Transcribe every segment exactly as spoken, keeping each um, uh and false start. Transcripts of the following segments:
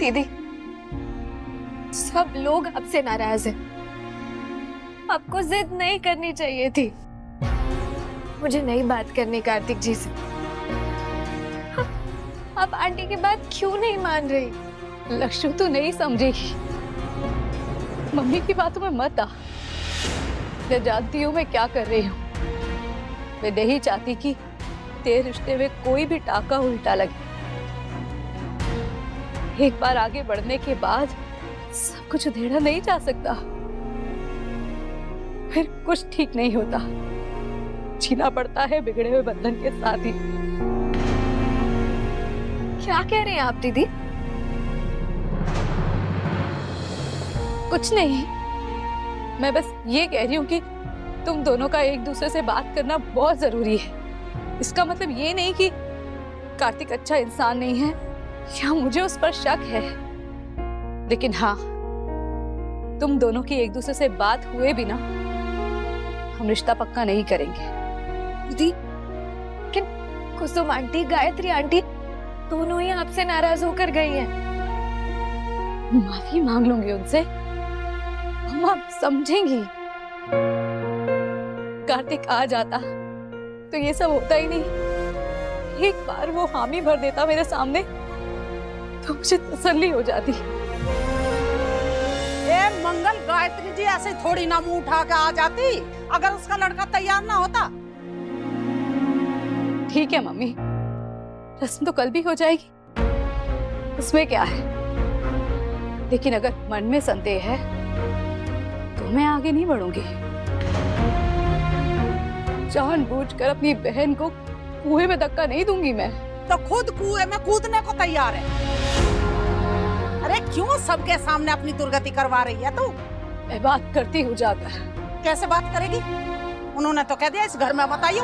दीदी, सब लोग आपसे नाराज हैं। आपको जिद नहीं करनी चाहिए थी। मुझे नहीं बात करनी कार्तिक जी से। आप आंटी की बात क्यों नहीं मान रही? लक्ष्मी तू नहीं समझेगी, मम्मी की बातों में मत आ। मैं जानती हूँ मैं क्या कर रही हूँ। मैं नहीं चाहती कि तेरे रिश्ते में कोई भी टाका उल्टा लगे। एक बार आगे बढ़ने के बाद सब कुछ उधेड़ा नहीं जा सकता, फिर कुछ ठीक नहीं होता। जीना पड़ता है बिगड़े हुए बंधन के साथ ही। क्या कह रहे हैं आप दीदी? कुछ नहीं, मैं बस ये कह रही हूँ कि तुम दोनों का एक दूसरे से बात करना बहुत जरूरी है। इसका मतलब ये नहीं कि कार्तिक अच्छा इंसान नहीं है या मुझे उस पर शक है, लेकिन हाँ, तुम दोनों की एक दूसरे से बात हुए बिना हम रिश्ता पक्का नहीं करेंगे। दीदी, लेकिन कुसुम आंटी, गायत्री आंटी दोनों ही आपसे नाराज होकर गई हैं। माफी मांग लूंगी उनसे, हम आप समझेंगी। कार्तिक आ जाता तो ये सब होता ही नहीं। एक बार वो हामी भर देता मेरे सामने तो मुझे तसल्ली हो जाती। ए मंगल, गायत्री जी ऐसे थोड़ी ना मुंह उठा के आ जाती अगर उसका लड़का तैयार ना होता। ठीक है मम्मी, रस्म तो कल भी हो जाएगी, उसमें क्या है। लेकिन अगर मन में संदेह है तो मैं आगे नहीं बढ़ूंगी। जानबूझकर अपनी बहन को कुएं में धक्का नहीं दूंगी मैं। तो खुद कुएं में कूदने को तैयार है। अरे क्यों सबके सामने अपनी दुर्गति करवा रही है तू? मैं बात करती हूँ जाकर। कैसे बात करेगी? उन्होंने तो कह दिया इस घर में मत आइयो।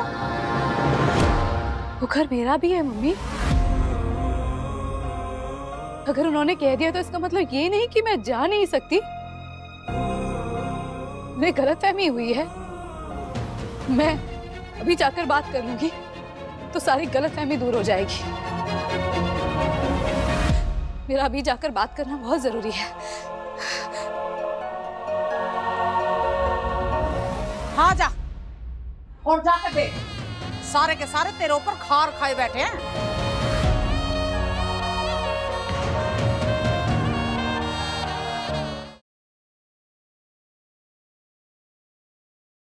वो घर मेरा भी है मम्मी। अगर उन्होंने कह दिया तो इसका मतलब ये नहीं कि मैं जा नहीं सकती। मुझे गलतफहमी हुई है, मैं अभी जाकर बात कर लूंगी तो सारी गलतफहमी दूर हो जाएगी। मेरा अभी जाकर बात करना बहुत जरूरी है। हाँ जा, और जाकर देख, सारे के सारे तेरे ऊपर खार खाए बैठे हैं।